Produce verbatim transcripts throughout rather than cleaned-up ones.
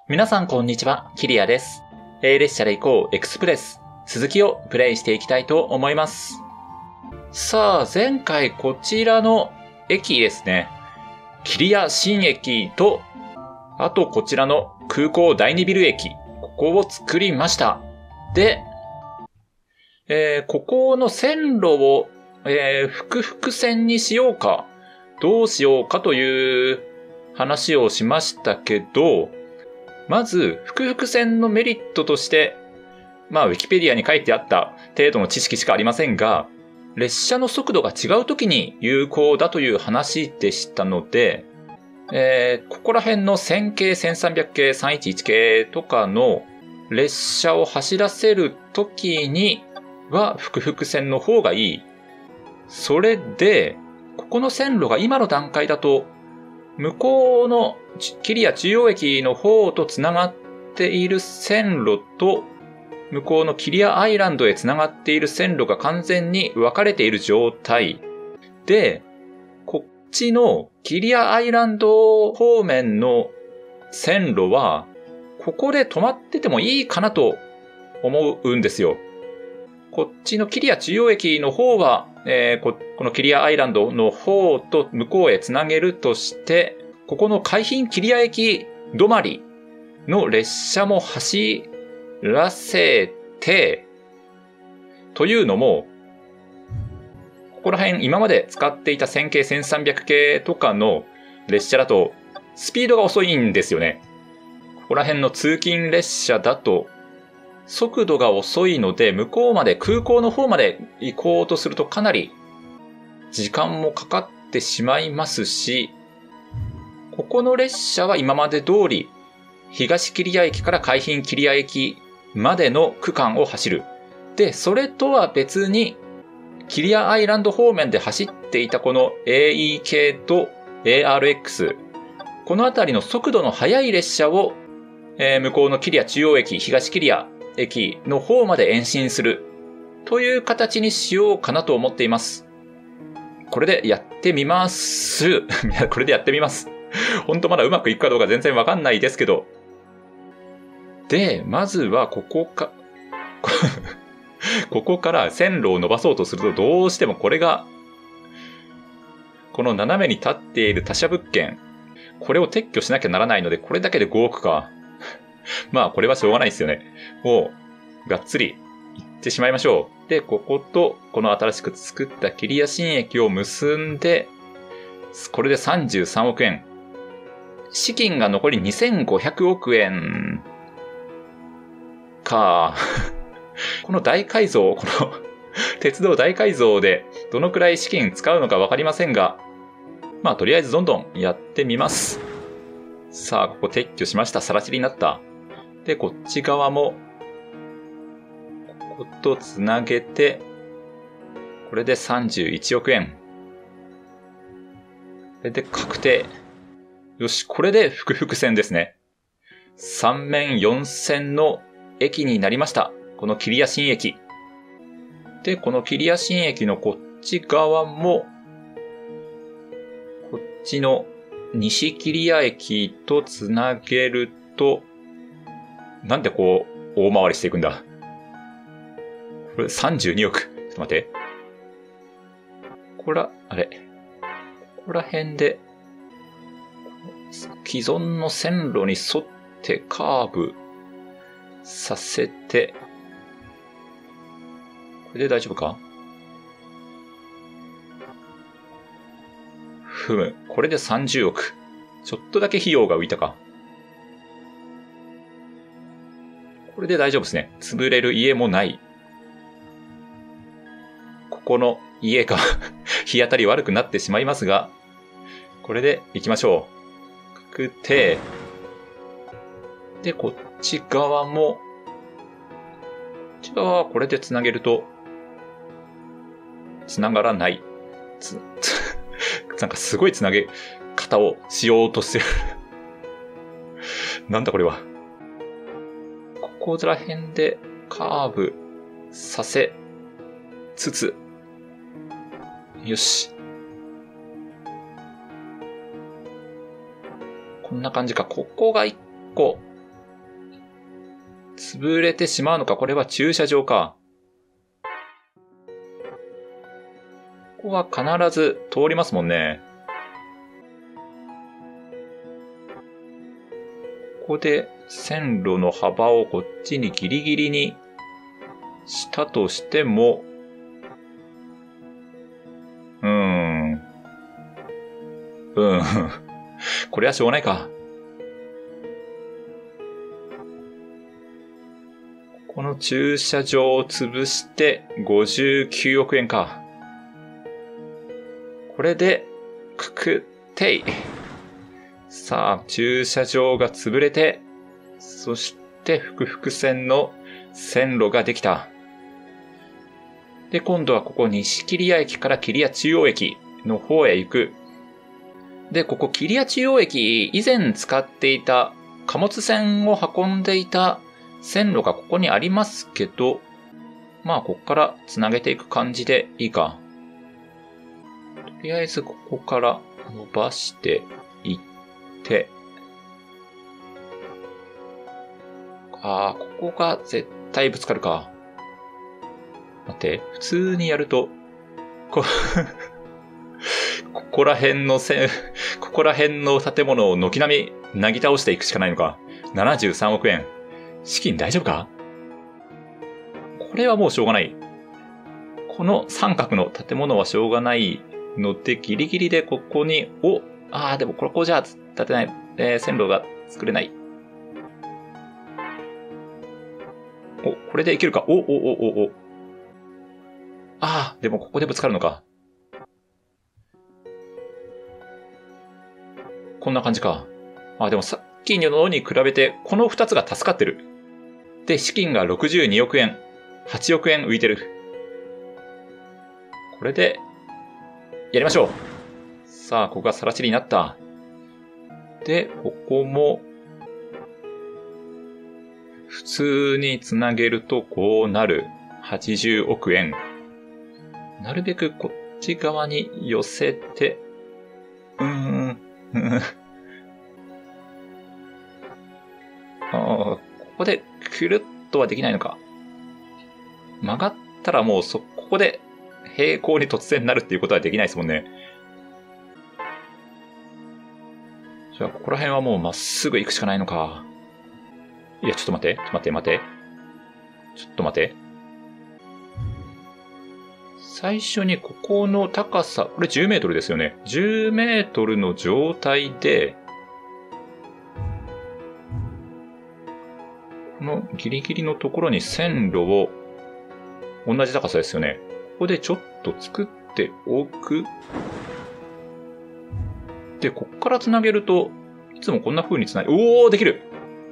皆さんこんにちは、キリアです。A 列車で行こうエクスプレス、続きをプレイしていきたいと思います。さあ、前回こちらの駅ですね。桐谷新駅と、あとこちらの空港第二ビル駅、ここを作りました。で、えー、ここの線路を、えー、複々線にしようか、どうしようかという話をしましたけど、まず、複々線のメリットとして、まあ、ウィキペディアに書いてあった程度の知識しかありませんが、列車の速度が違う時に有効だという話でしたので、えー、ここら辺のせん系、せんさんびゃく系、さんいちいち系とかの列車を走らせる時には複々線の方がいい。それで、ここの線路が今の段階だと、向こうの桐谷中央駅の方とつながっている線路と、向こうの桐谷アイランドへつながっている線路が完全に分かれている状態で、こっちの桐谷アイランド方面の線路は、ここで止まっててもいいかなと思うんですよ。こっちの桐谷中央駅の方は、えー、こ, この桐谷アイランドの方と向こうへつなげるとして、ここの海浜桐谷駅止まりの列車も走らせて、というのも、ここら辺今まで使っていたせん系、せんさんびゃく系とかの列車だとスピードが遅いんですよね。ここら辺の通勤列車だと速度が遅いので、向こうまで空港の方まで行こうとするとかなり時間もかかってしまいますし、ここの列車は今まで通り東桐谷駅から海浜桐谷駅までの区間を走る。で、それとは別に桐谷アイランド方面で走っていたこの エーイー 系と エーアールエックス、このあたりの速度の速い列車を、えー、向こうの桐谷中央駅、東桐谷駅の方まで延伸するという形にしようかなと思っています。これでやってみます。これでやってみます。本当まだうまくいくかどうか全然わかんないですけど。で、まずはここか、ここから線路を伸ばそうとするとどうしてもこれが、この斜めに立っている他社物件、これを撤去しなきゃならないので、これだけでごおくか。まあこれはしょうがないですよね。もう、がっつり行ってしまいましょう。で、こことこの新しく作った桐谷新駅を結んで、これでさんじゅうさんおくえん。資金が残りにせんごひゃくおくえんか。この大改造、この鉄道大改造でどのくらい資金使うのかわかりませんが、まあとりあえずどんどんやってみます。さあ、ここ撤去しました。さら地になった。で、こっち側も、こことつなげて、これでさんじゅういちおくえん。これで確定。よし、これで複々線ですね。さんめんよん線の駅になりました。この桐谷新駅。で、この桐谷新駅のこっち側も、こっちの西桐谷駅とつなげると、なんでこう、大回りしていくんだ。これさんじゅうにおく。ちょっと待って。こら、あれ。ここら辺で、既存の線路に沿ってカーブさせて、これで大丈夫か？ふむ。これでさんじゅうおく。ちょっとだけ費用が浮いたか。これで大丈夫ですね。潰れる家もない。ここの家が日当たり悪くなってしまいますが、これで行きましょう。確定。で、こっち側も、こっち側はこれで繋げると、繋がらない。つ、つなんかすごい繋げ方をしようとしてる。なんだこれは。ここら辺でカーブさせつつ、よし。こんな感じか。ここが一個潰れてしまうのか。これは駐車場か。ここは必ず通りますもんね。ここで線路の幅をこっちにギリギリにしたとしても、うーん。うん。これはしょうがないか。この駐車場を潰してごじゅうきゅうおくえんか。これで、くくってい。さあ、駐車場が潰れて、そして複々線の線路ができた。で、今度はここ西桐谷駅から桐谷中央駅の方へ行く。で、ここ桐谷中央駅、以前使っていた貨物船を運んでいた線路がここにありますけど、まあ、ここから繋げていく感じでいいか。とりあえずここから伸ばしていって、ああ、ここが絶対ぶつかるか。待って、普通にやると、こ、ここら辺のせ、ここら辺の建物を軒並みなぎ倒していくしかないのか。ななじゅうさんおくえん。資金大丈夫か？これはもうしょうがない。この三角の建物はしょうがないので、ギリギリでここに、お、ああ、でもここじゃ建てない、えー、線路が作れない。お、これでいけるか。お、お、お、お、お。ああ、でもここでぶつかるのか。こんな感じか。あ、でもさっきのに比べて、この二つが助かってる。で、資金がろくじゅうにおくえん。はちおくえん浮いてる。これで、やりましょう。さあ、ここがさらしになった。で、ここも、普通につなげるとこうなる。はちじゅうおくえん。なるべくこっち側に寄せて、うーん、ああ、ここでくるっとはできないのか。曲がったらもうそ、ここで平行に突然なるっていうことはできないですもんね。じゃあ、ここら辺はもうまっすぐ行くしかないのか。いや、ちょっと待って、待って、待って。ちょっと待って。最初にここの高さ、これじゅうメートルですよね。じゅうメートルの状態で、このギリギリのところに線路を、同じ高さですよね。ここでちょっと作っておく。で、こっから繋げると、いつもこんな風に繋いで、おー、できる！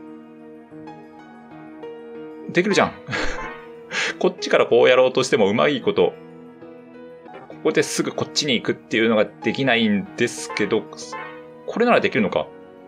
できるじゃん。こっちからこうやろうとしてもうまいこと、ここですぐこっちに行くっていうのができないんですけど、これならできるのか。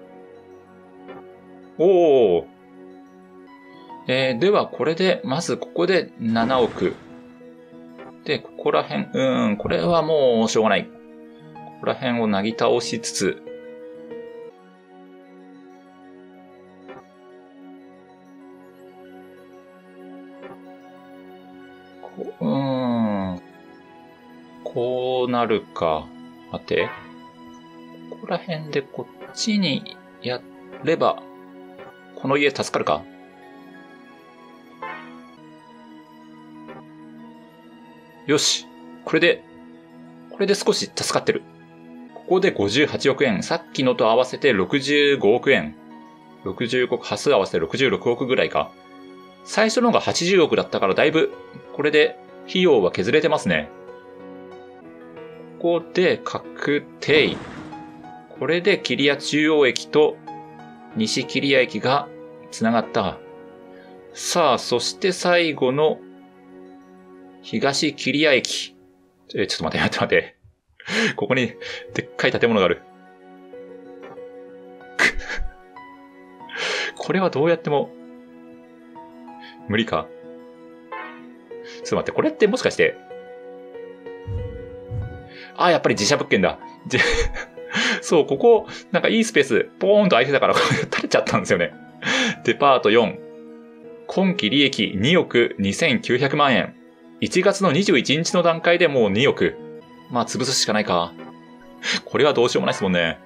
おー。えー、ではこれで、まずここでななおく。で、ここら辺、うーん、これはもうしょうがない。ここら辺をなぎ倒しつつ、こうーん、こうなるか。待って。ここら辺でこっちにやれば、この家助かるか。よし。これで、これで少し助かってる。ここでごじゅうはちおくえん。さっきのと合わせてろくじゅうごおくえん。ろくじゅうごおく、端数合わせてろくじゅうろくおくぐらいか。最初のがはちじゅうおくだったからだいぶ、これで費用は削れてますね。ここで確定。これで桐谷中央駅と西桐谷駅が繋がった。さあ、そして最後の東桐谷駅。え、ちょっと待って待って待って。ここにでっかい建物がある。これはどうやっても無理か。ちょっと待って、これってもしかして、あ、やっぱり自社物件だ。そう、ここ、なんかいいスペース、ポーンと空いてたから、垂れちゃったんですよね。デパートよん。 今期利益におくにせんきゅうひゃくまんえん。いちがつのにじゅういちにちの段階でもうにおく。まあ潰すしかないか。これはどうしようもないですもんね。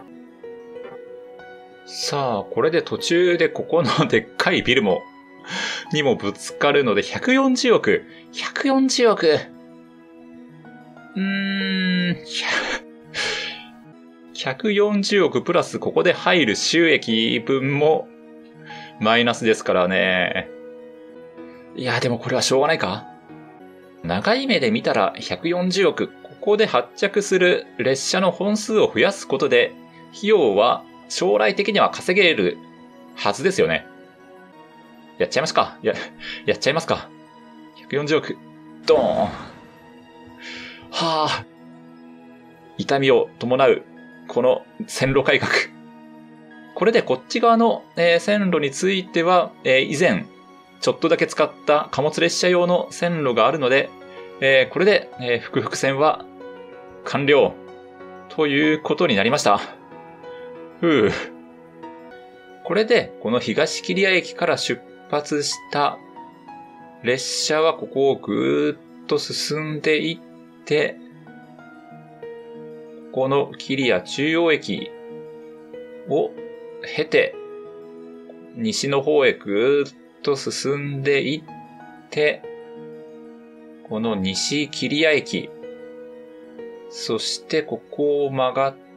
さあ、これで途中でここのでっかいビルも、にもぶつかるのでひゃくよんじゅうおく。ひゃくよんじゅうおく。うーん、ひゃくよんじゅうおくプラスここで入る収益分もマイナスですからね。いや、でもこれはしょうがないか。長い目で見たらひゃくよんじゅうおく。ここで発着する列車の本数を増やすことで、費用は将来的には稼げるはずですよね。やっちゃいますか。や、やっちゃいますか。ひゃくよんじゅうおく。ドーン。はぁ。痛みを伴う、この線路改革。これでこっち側の、えー、線路については、えー、以前、ちょっとだけ使った貨物列車用の線路があるので、えー、これで、えー、複々線は完了ということになりました。ふう。これで、この東桐谷駅から出発した列車はここをぐーっと進んでいって、ここの桐谷中央駅を経て、西の方へぐーっと進んでいって、この西桐谷駅、そしてここを曲がって、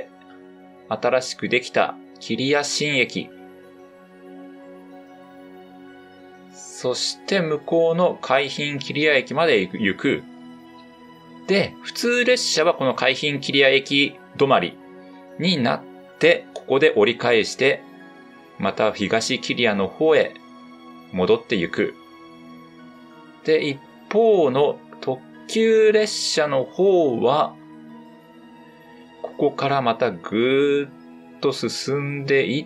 新しくできた桐谷新駅、そして向こうの海浜桐谷駅まで行く。で、普通列車はこの海浜桐谷駅止まりになって、ここで折り返して、また東桐谷の方へ戻って行く。で、一方の特急列車の方は、ここからまたぐーっと進んでいって、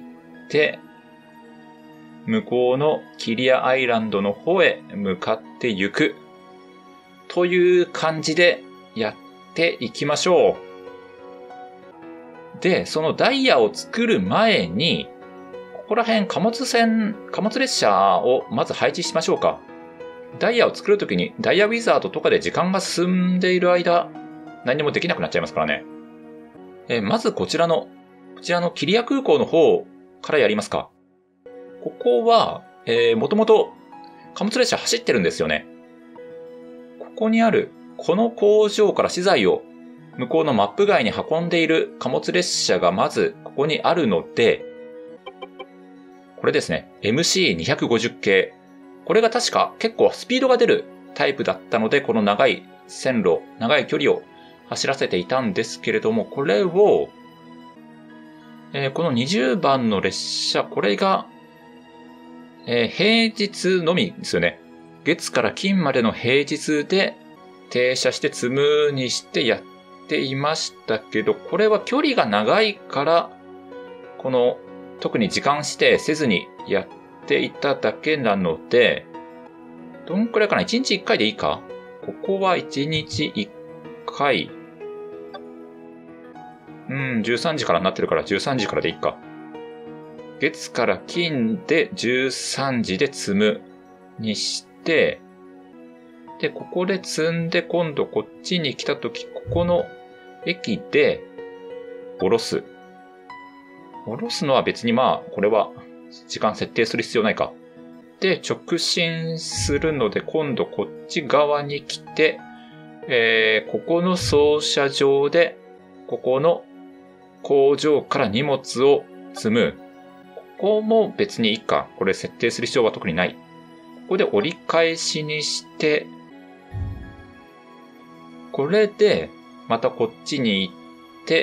向こうの桐谷アイランドの方へ向かって行く。という感じでやっていきましょう。で、そのダイヤを作る前に、ここら辺貨物船、貨物列車をまず配置しましょうか。ダイヤを作るときにダイヤウィザードとかで時間が進んでいる間、何もできなくなっちゃいますからね。えまずこちらの、こちらの桐谷空港の方からやりますか。ここは、えー、もともと貨物列車走ってるんですよね。ここにある、この工場から資材を向こうのマップ外に運んでいる貨物列車がまずここにあるので、これですね、エムシーにひゃくごじゅう 系。これが確か結構スピードが出るタイプだったので、この長い線路、長い距離を走らせていたんですけれども、これを、えー、このにじゅうばんの列車、これが、えー、平日のみですよね。月から金までの平日で停車して積むにしてやっていましたけど、これは距離が長いから、この特に時間指定せずにやっていただけなので、どんくらいかな ?いちにちいっかいでいいか？ここはいちにちいっかい。うん、じゅうさんじからなってるからじゅうさんじからでいいか。月から金でじゅうさんじで積むにして、で、ここで積んで今度こっちに来たとき、ここの駅で降ろす。降ろすのは別にまあ、これは時間設定する必要ないか。で、直進するので今度こっち側に来て、えー、ここの操車場で、ここの工場から荷物を積む。ここも別にいいか。これ設定する必要は特にない。ここで折り返しにして、これでまたこっちに行って、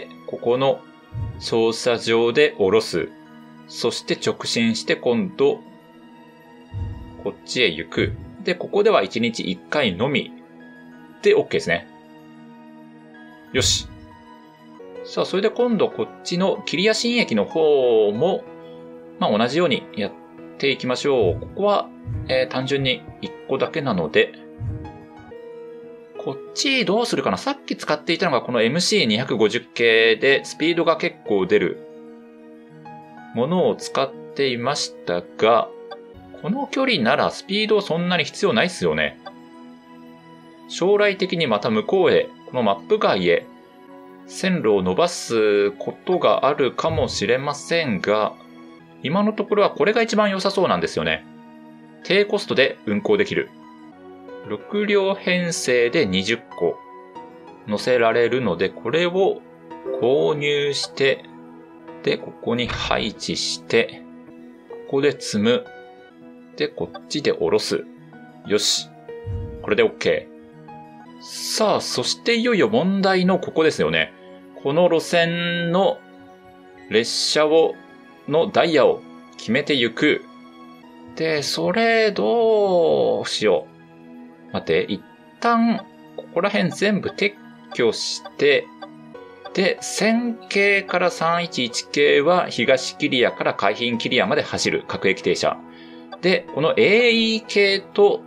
ここの操作場で降ろす。そして直進して今度、こっちへ行く。で、ここではいちにちいっかいのみ。で、OK ですね。よし。さあ、それで今度こっちの桐谷新駅の方も、まあ同じようにやっていきましょう。ここは、えー、単純にいっこだけなので、こっちどうするかな？さっき使っていたのがこの エムシーにひゃくごじゅう 系でスピードが結構出るものを使っていましたが、 この距離ならスピードそんなに必要ないっすよね。将来的にまた向こうへ、このマップ外へ、線路を伸ばすことがあるかもしれませんが、今のところはこれが一番良さそうなんですよね。低コストで運行できる。ろくりょう編成でにじゅっこ乗せられるので、これを購入して、で、ここに配置して、ここで積む。で、こっちで下ろす。よし。これで OK。さあ、そしていよいよ問題のここですよね。この路線の列車を、のダイヤを決めていく。で、それ、どうしよう。待って、一旦、ここら辺全部撤去して、で、線系からさんいちいち系は東キリアから海浜キリアまで走る各駅停車。で、この エーイー 系と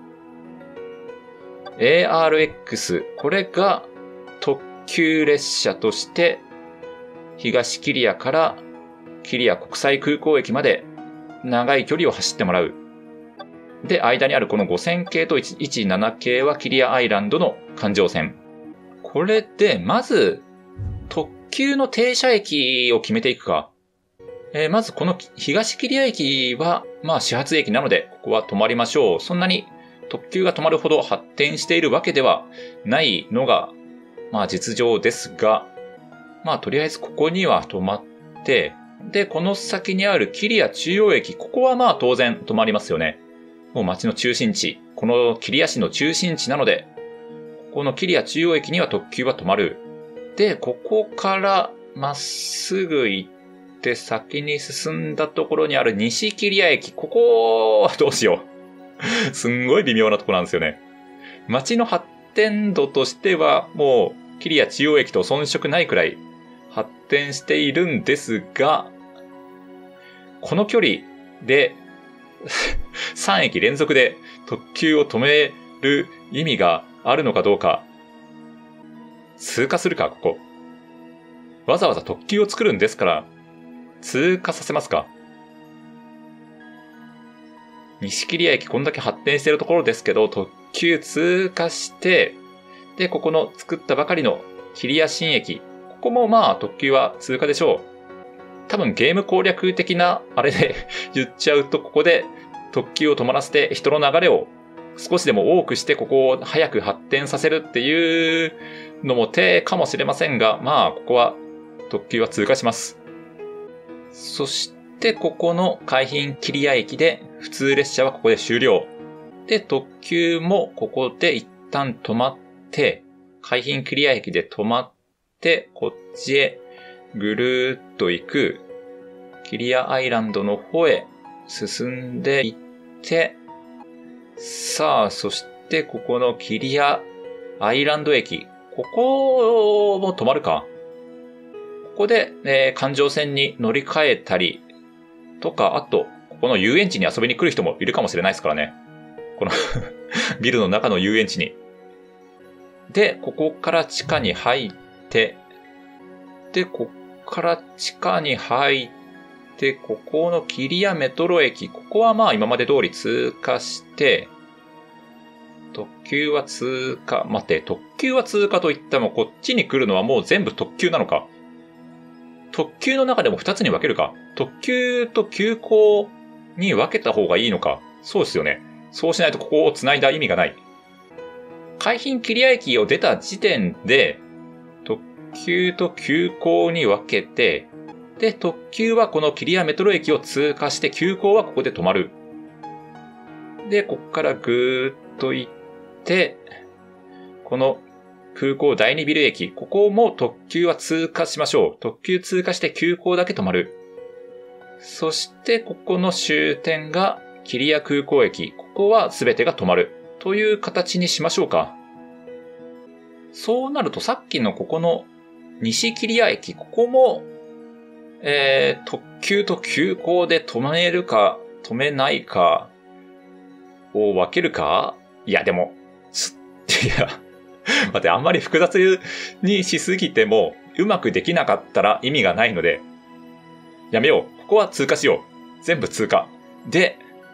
エーアールエックス、これが特急列車として東キリアからキリア国際空港駅まで長い距離を走ってもらう。で、間にあるこのごせん系といちいちなな系はキリアアイランドの環状線。これで、まず、特急の停車駅を決めていくか。えー、まずこの東キリア駅は、まあ始発駅なので、ここは止まりましょう。そんなに特急が止まるほど発展しているわけではないのが、まあ実情ですが、まあとりあえずここには止まって、で、この先にあるキリア中央駅、ここはまあ当然止まりますよね。もう街の中心地、このキリア市の中心地なので、このキリア中央駅には特急は止まる。で、ここからまっすぐ行って先に進んだところにある西キリア駅、ここはどうしよう。すんごい微妙なところなんですよね。街の発展度としてはもうキリア中央駅と遜色ないくらい発展しているんですが、この距離でさん駅連続で特急を止める意味があるのかどうか。通過するか、ここ。わざわざ特急を作るんですから、通過させますか。西切谷駅こんだけ発展しているところですけど、特急通過して、で、ここの作ったばかりの切谷新駅。ここもまあ特急は通過でしょう。多分ゲーム攻略的なあれで言っちゃうと、ここで特急を止まらせて人の流れを少しでも多くしてここを早く発展させるっていうのも手かもしれませんが、まあここは特急は通過します。そしてここの海浜切谷駅で普通列車はここで終了。で、特急もここで一旦止まって、海浜切谷駅で止まって、こっちへぐるーっと行くキリアアイランドの方へ進んでいって、さあ、そしてここのキリアアイランド駅、ここも止まるか。ここで、えー、環状線に乗り換えたりとか、あと、ここの遊園地に遊びに来る人もいるかもしれないですからね。このビルの中の遊園地に。で、ここから地下に入って、で、ここから地下に入って、ここのキリアメトロ駅、ここはまあ今まで通り通過して、特急は通過、待って、特急は通過といってもこっちに来るのはもう全部特急なのか。特急の中でも二つに分けるか。特急と急行に分けた方がいいのか。そうですよね。そうしないとここを繋いだ意味がない。海浜切谷駅を出た時点で、特急と急行に分けて、で、特急はこのキリアメトロ駅を通過して、急行はここで止まる。で、ここからぐーっと行って、この空港第二ビル駅、ここも特急は通過しましょう。特急通過して急行だけ止まる。そして、ここの終点がキリア空港駅。ここは全てが止まる。という形にしましょうか。そうなると、さっきのここの西キリア駅、ここも、えー、特急と急行で止めるか、止めないか、を分けるか？いや、でも、ちょっと、いや、待って、あんまり複雑にしすぎても、うまくできなかったら意味がないので、やめよう。ここは通過しよう。全部通過。で、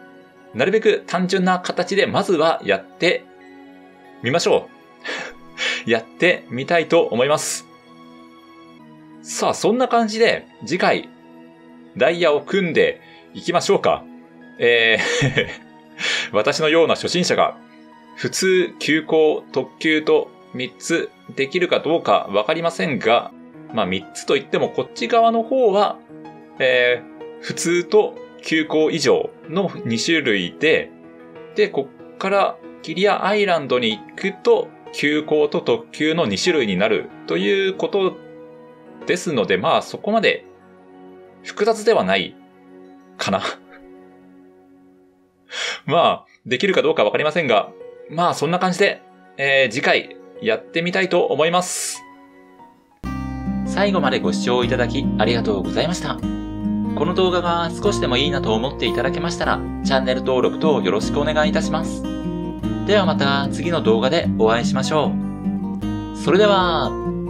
なるべく単純な形でまずはやってみましょう。やってみたいと思います。さあ、そんな感じで次回ダイヤを組んでいきましょうか。えー、私のような初心者が普通、急行、特急とみっつできるかどうかわかりませんが、まあみっつといってもこっち側の方は、えー、普通と急行以上のに種類で、で、こっからキリアアイランドに行くと急行と特急のに種類になるということですので、まあそこまで複雑ではないかな。まあ、できるかどうかわかりませんが、まあそんな感じで、えー、次回やってみたいと思います。最後までご視聴いただきありがとうございました。この動画が少しでもいいなと思っていただけましたら、チャンネル登録とよろしくお願いいたします。ではまた次の動画でお会いしましょう。それでは、